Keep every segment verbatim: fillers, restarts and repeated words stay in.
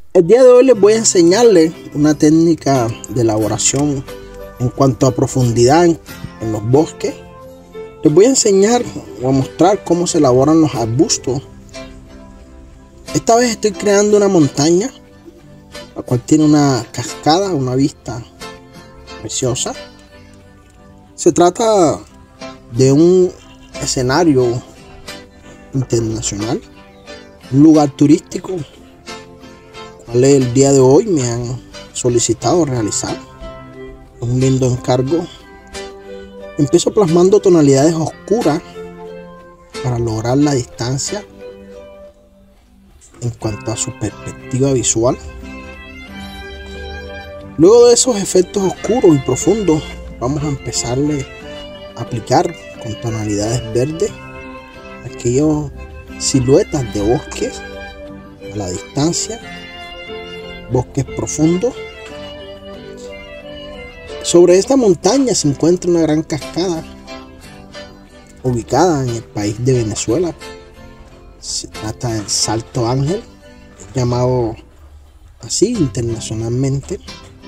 El día de hoy les voy a enseñarles una técnica de elaboración en cuanto a profundidad en, en los bosques. Les voy a enseñar o a mostrar cómo se elaboran los arbustos. Esta vez estoy creando una montaña, la cual tiene una cascada, una vista preciosa. Se trata de un escenario internacional, un lugar turístico, cual el día de hoy me han solicitado realizar. Un lindo encargo. Empiezo plasmando tonalidades oscuras para lograr la distancia en cuanto a su perspectiva visual. Luego de esos efectos oscuros y profundos, vamos a empezarle a aplicar con tonalidades verdes aquellas siluetas de bosques a la distancia, bosques profundos. Sobre esta montaña se encuentra una gran cascada ubicada en el país de Venezuela. Se trata del Salto Ángel, llamado así internacionalmente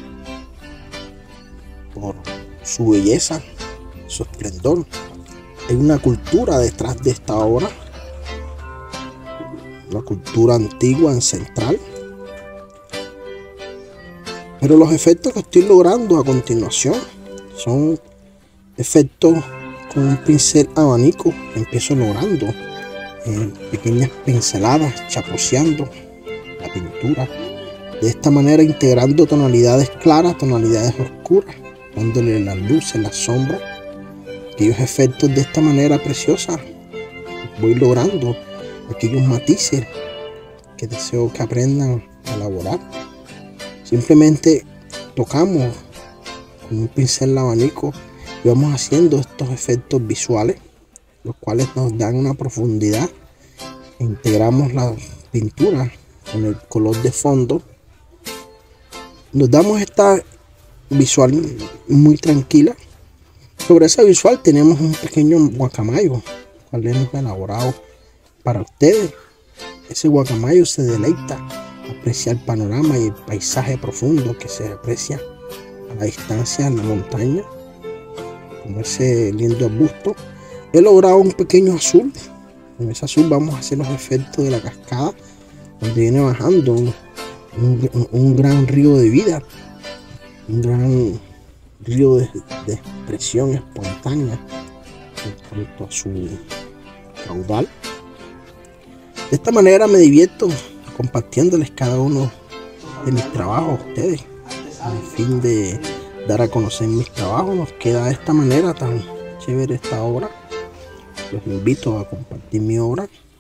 por su belleza, su esplendor. Hay una cultura detrás de esta obra, una cultura antigua, ancestral. Pero los efectos que estoy logrando a continuación son efectos con un pincel abanico que empiezo logrando en pequeñas pinceladas, chaposeando la pintura. De esta manera integrando tonalidades claras, tonalidades oscuras, dándole las luces, las sombras. Aquellos efectos de esta manera preciosa, voy logrando aquellos matices que deseo que aprendan a elaborar. Simplemente tocamos con un pincel abanico y vamos haciendo estos efectos visuales, los cuales nos dan una profundidad. Integramos la pintura con el color de fondo. Nos damos esta visual muy tranquila. Sobre esa visual tenemos un pequeño guacamayo, cual hemos elaborado para ustedes. Ese guacamayo se deleita, aprecia el panorama y el paisaje profundo que se aprecia a la distancia en la montaña, con ese lindo arbusto. He logrado un pequeño azul. En ese azul vamos a hacer los efectos de la cascada, donde viene bajando un, un, un gran río de vida, un gran río de, de expresión espontánea en cuanto a su caudal. De esta manera me divierto compartiéndoles cada uno de mis trabajos a ustedes, a fin de dar a conocer mis trabajos. Nos queda de esta manera tan chévere esta obra. Los invito a compartir mi obra.